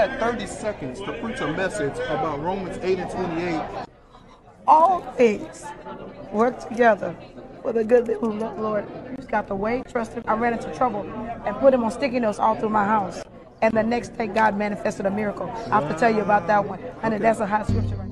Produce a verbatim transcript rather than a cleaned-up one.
had thirty seconds to preach a message about Romans eight and twenty-eight. All things work together for the good of the Lord. He's got the way, trust him. I ran into trouble and put him on sticky notes all through my house. And the next day, God manifested a miracle. I have to tell you about that one. And that's a hot scripture right now.